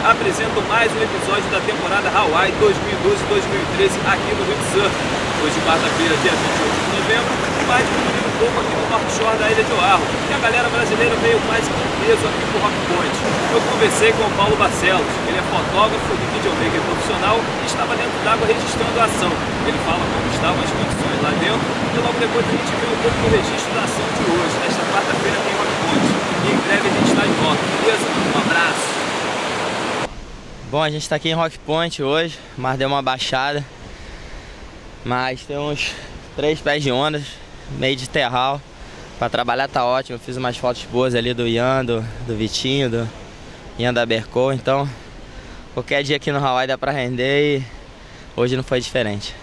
apresento mais um episódio da temporada Hawaii 2012-2013 aqui no Rio de Surf. Hoje, quarta-feira, dia 28 de novembro, mais diminuindo um pouco aqui no North Shore da Ilha de Oahu, que a galera brasileira veio quase que em peso aqui pro Rock Point. Eu conversei com o Paulo Barcelos, ele é fotógrafo e videomaker profissional e estava dentro d'água registrando a ação. Ele fala como estavam as condições lá dentro e logo depois a gente vê um pouco do registro da ação de hoje, nesta quarta-feira aqui em Rock Point. E em breve a gente está de volta, beleza? Um abraço! Bom, a gente está aqui em Rock Point hoje, o mar deu uma baixada, mas tem uns 3 pés de ondas, meio de terral. Para trabalhar tá ótimo, eu fiz umas fotos boas ali do Ian, do Vitinho, do Ian da Bercol, então qualquer dia aqui no Hawaii dá para render e hoje não foi diferente.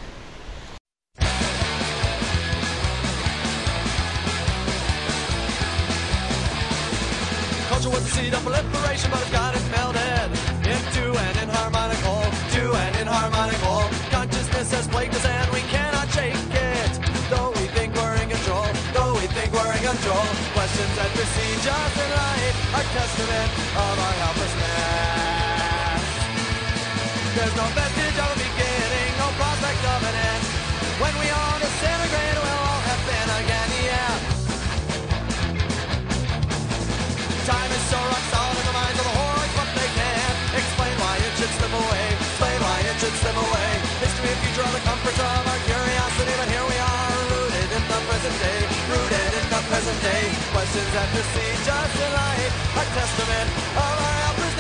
Questions and procedures in life are testament of our helplessness. There's no vestige of a beginning, no prospect of an end. When we all disintegrate, we'll all happen again, yeah. Time is so rock solid in the minds of the hordes, but they can't explain why it should slip away. Explain why it should slip away. History and future are the comforts of our curiosity, but here we are, rooted in the present day. Rooted in the present day. Questions and procedures in life are testament of our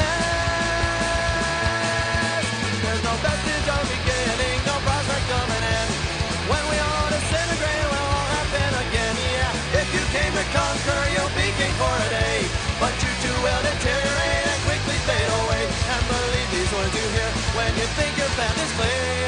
helplessness. There's no vestige of beginning, no prospect of an end. When we all disintegrate, we'll all happen again, yeah. If you came to conquer, you'll be king for a day, but you too will deteriorate and quickly fade away. And believe these words you hear when you think your family's clear.